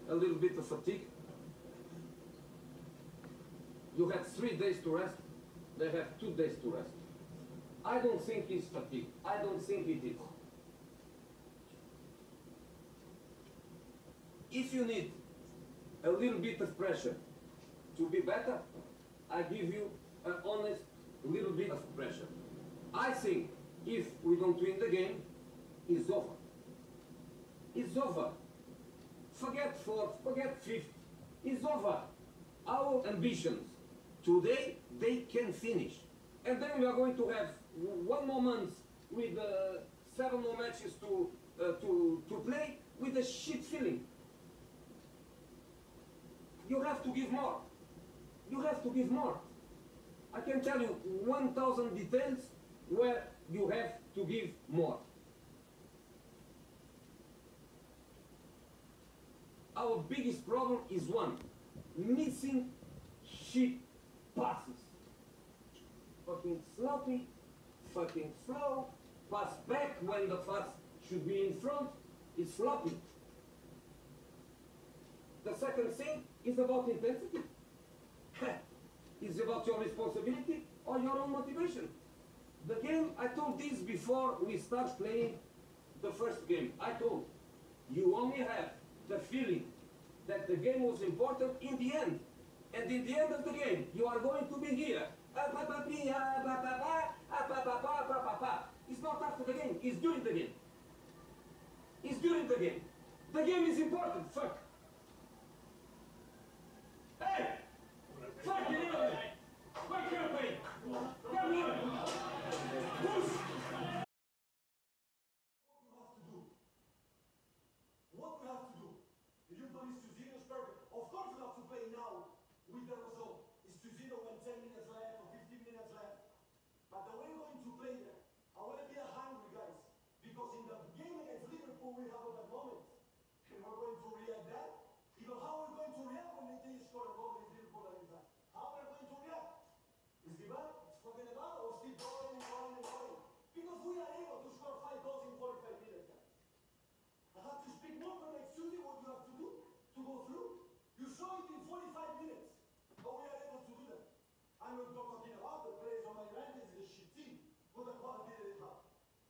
a little bit of fatigue. You had 3 days to rest. They have 2 days to rest. I don't think it's fatigue. I don't think it is. If you need a little bit of pressure to be better, I give you an honest little bit of pressure. I think if we don't win the game, it's over. It's over. Forget fourth, forget fifth. It's over. Our ambitions today, they can finish. And then we are going to have 1 more month with 7 more matches to play with a shit feeling. You have to give more. You have to give more. I can tell you 1,000 details where you have to give more. Our biggest problem is one: missing shit passes. Fucking sloppy, fucking slow, pass back when the pass should be in front, it's sloppy. The second thing is about intensity. It's about your responsibility or your own motivation. The game, I told this before we start playing the first game. I told you only have the feeling that the game was important in the end. And in the end of the game, you are going to be here. It's not after the game, it's during the game. It's during the game. The game is important, fuck. Hey! Fuck you! Wake up, mate! Come here! Push! What we have to do? You believe 2-0 is perfect. Of course we have to play now with the result. It's 2-0 when 10 minutes left or 15 minutes left. But the way we're going to play there, I want to be hungry, guys. Because in the game against Liverpool, we have that moment. And we're going to react that. You know how we're going to react when they score a goal against Liverpool like that? How we're going to react? Is the ball fucking about or still going and going and going? Because we are able to score 5 goals in 45 minutes, guys. I have to speak more for next Tuesday what you have to do to go through. You saw it in 45 minutes, but we are able to do that. I'm not talking about the players on my right is a shit team, but the quality that they have.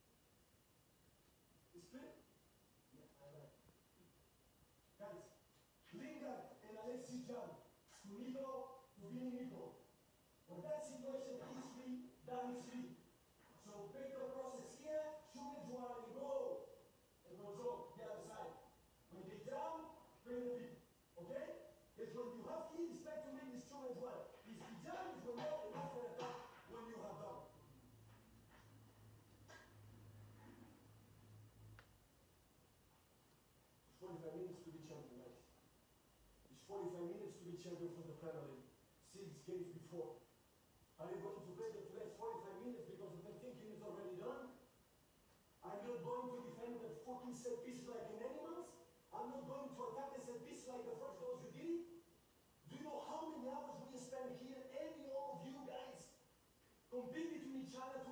It's clear? Yeah, I like it. Guys, Lingard and Alexis Jan, to Nico, to Vini Nico. When that situation is free, that is free. So break the process here, shoot it one and go. And control the other side. When they jump, bring the feet. Okay? Because when you have key, expect to make this 2 as well. If you jump, is when you have enough for attack when you have done. It's 45 minutes to be champion, guys. It's 45 minutes to be champion for the Premier League. 6 games before. Are you going to play the next 45 minutes because the thinking is already done? I'm not going to defend the fucking set piece like an animals. I'm not going to attack the set piece like the first goals you did. Do you know how many hours we spend here, every all of you guys, compete between each other to